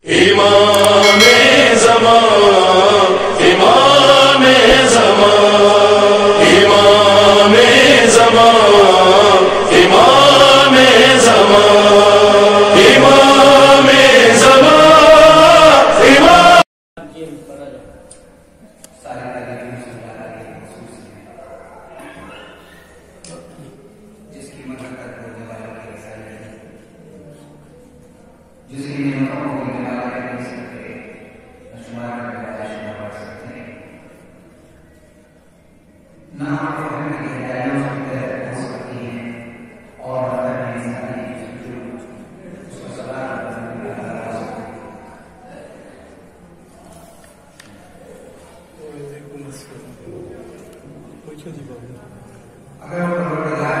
امام زمان امام زمان امام زمان امام زمان امام زمان امام جس کی مدد کرنے والوں کی رسائی ہے، جس کی نعمتوں کو ملنے والا کر نہیں سکتے، نہ شمار کرنے والا شمار کر سکتے ہیں، نہ آپ کو ہمیں کی ہدایتوں سے بہتر ہو سکتی ہیں، اور اگر میں انسانی اس کو صلاح کرنے کی بہتر ہو سکتی ہے۔ اگر پروردگار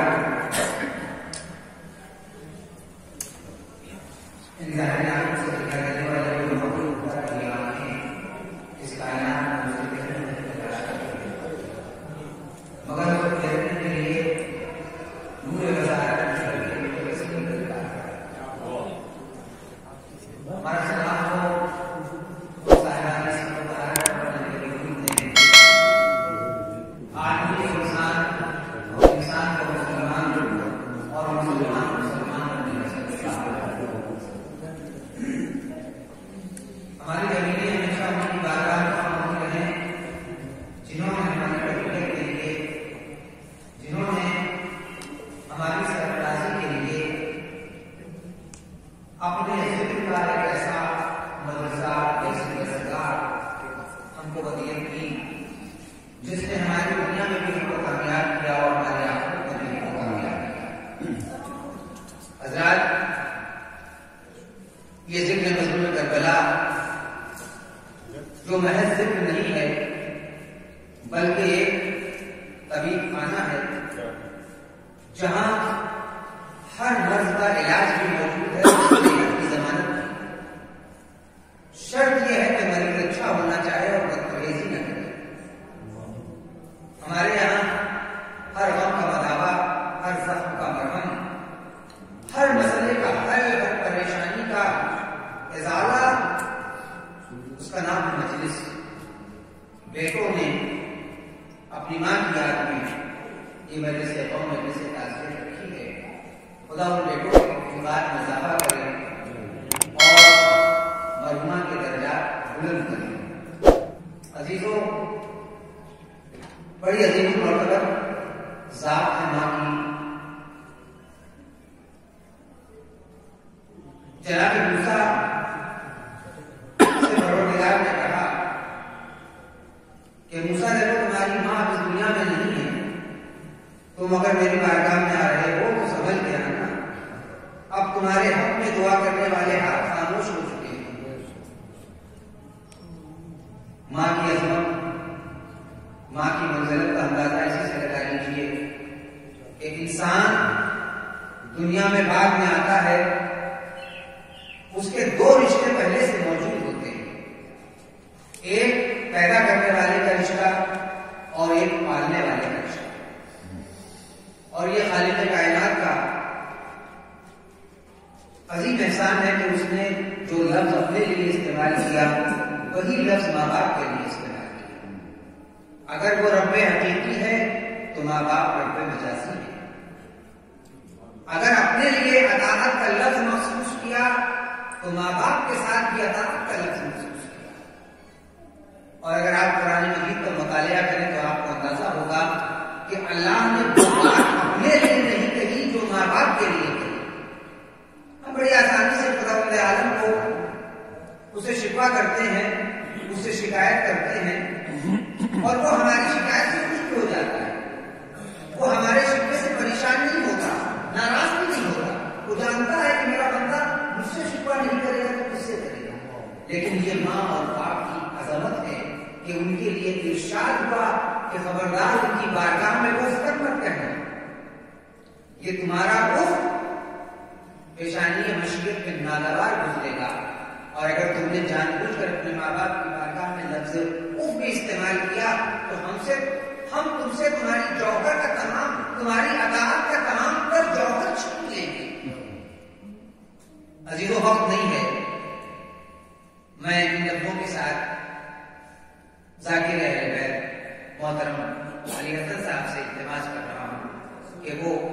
ان کائنات سے دکھائی دینے والے جو مخلوق کی آنکھیں اس کائنات میں اسے دیکھنے کی تلاش کرتی ہیں، مگر اس کو دیکھنے کے لیے نور بصارت کی وسیع طریقہ ہے۔ ہمارا سلام ہو صاحبان اس کو بہار کرنے کے لیے ڈھونڈتے ہیں۔ آدمی انسان کو مسلمان اور مسلمان بننے کا سلسلہ ہماری زمینیں ہمیشہ ان کی بارگاہ میں خاموش رہیں جنہوں نے ہماری تربیت کے لیے، جنہوں نے ہماری سرفرازی کے لیے اپنے ذکر کا ایک ایسا مدرسہ، ایسی درسگاہ ہم کو ودیعت کی جس نے ہماری دنیا میں بھی ہم کو کامیاب کیا اور ہماری آخرت میں بھی ہم کو کامیاب کیا۔ حضرات، یہ ذکر مظلوم کربلا جو محض ذکر نہیں ہے بلکہ ایک طبیب خانہ ہے جہاں ہر مرض کا علاج بھی موجود ہے، صحت کی ضمانت ہے۔ شرط یہ ہے کہ مریض اچھا ہونا چاہے اور بدپرہیزی نہ کرے۔ ہمارے یہاں ہر غم کا مداوا، ہر زخم کا مرہم، ہر مسئلے کا حل، ہر پریشانی کا ازالہ، اس کا نام ہے مجلس۔ بیٹوں نے اپنی ماں کی یاد میں یہ مجلس قوم مجلس تعزیت رکھی ہے۔ خدا ان بیٹوں کی بات میں اضافہ کرے اور مرحومہ کے درجات بلند کرے۔ عزیزوں، بڑی عظیم مرتبہ ذات ہے ماں کی۔ جناب موسیٰ سے پروردگار نے کہا کہ موسیٰ جب تمہاری ماں اس دنیا میں نہیں ہے، تم اگر میری بارگاہ میں آ رہے ہو تو سمجھ کے آنا، اب تمہارے حق میں دعا کرنے والے ہاتھ خاموش ہو چکے ہیں۔ ماں کی عظمت، ماں کی منزلت کا اندازہ اسی سے لگا لیجیے کہ انسان دنیا میں بعد میں آتا ہے، اس کے دو رشتے پہلے سے موجود ہوتے ہیں، ایک پیدا کرنے والے کا رشتہ اور ایک پالنے والے کا رشتہ۔ اور یہ خالق کائنات کا عظیم احسان ہے کہ اس نے جو لفظ اپنے لیے استعمال کیا وہی لفظ ماں باپ کے لیے استعمال کیا۔ اگر وہ رب حقیقی ہے تو ماں باپ رب مجازی ہے۔ اگر اپنے لیے عطاعت کا لفظ مخصوص کیا تو ماں باپ کے ساتھ بھی عطاعت کا لفظ محسوس کیا۔ اور اگر آپ قرآن مجید کا مطالعہ کریں تو آپ کو اندازہ ہوگا کہ اللہ نے وہ بات اپنے لیے نہیں کہی جو ماں باپ کے لیے کہی۔ ہم بڑی آسانی سے خدا عالم کو اسے شکوہ کرتے ہیں، اسے شکایت کرتے ہیں، اور وہ ہماری شکایت سے خوش ہو جاتا ہے۔ وہ ہمارے شکوے سے پریشان نہیں ہوتا، ناراض بھی نہیں ہوتا۔ وہ جانتا ہے کہ میرا بندہ مجھ سے شکوہ نہیں کرے گا تو کس سے کرے گا۔ لیکن یہ ماں اور باپ کی عظمت ہے کہ ان کے لیے ارشاد ہوا کہ خبردار ان کی بارگاہ میں وہ تک مت کہنا، یہ تمہارا اف پیشانی مشیت میں ناگوار گزرے گا۔ اور اگر تم نے جان بوجھ کر اپنے ماں باپ کی بارگاہ میں لفظ اف بھی استعمال کیا تو ہم تم سے تمہاری جوہر کا تمام، تمہاری اطاعت کا تمام پر جوہر چھین لیں گے۔ عزیزو، وقت نہیں ہے میں ان لفظوں کے ساتھ ذاکر اہل بیت محترم علی حسن صاحب سے التماس کر رہا ہوں کہ وہ